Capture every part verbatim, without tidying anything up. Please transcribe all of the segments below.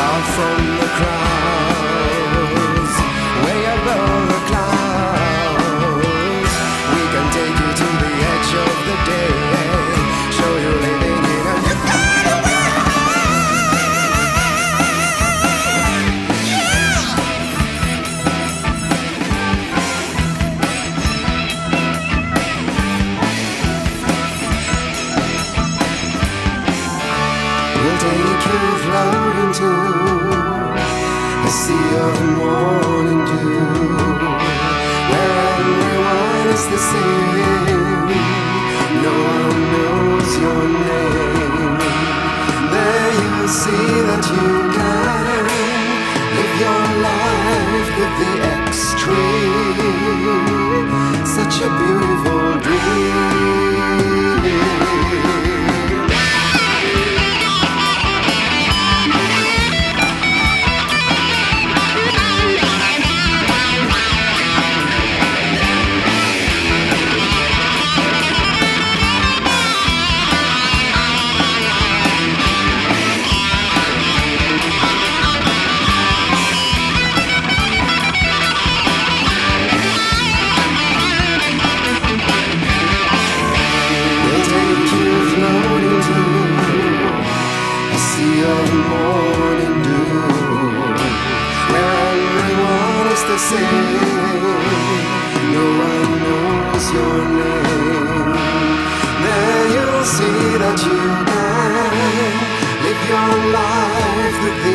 out from the crowds, way above the clouds. We can take you to the edge of the day, show you living in a new kind of We'll take you floating to a sea of morning dew, where everyone is the same, no one knows your name. There you'll see that you can live your life with the extreme, such a beautiful dream. Of morning dew, where everyone is the same, no one knows your name. There you'll see that you can live your life with the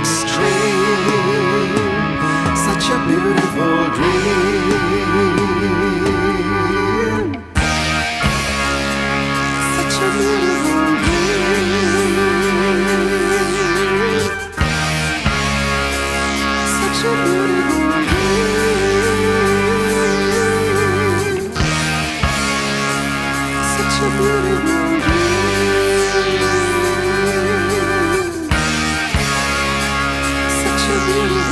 extreme, such a beautiful dream, such a beautiful dream. Such a beautiful dream. Such a beautiful dream. Such a beautiful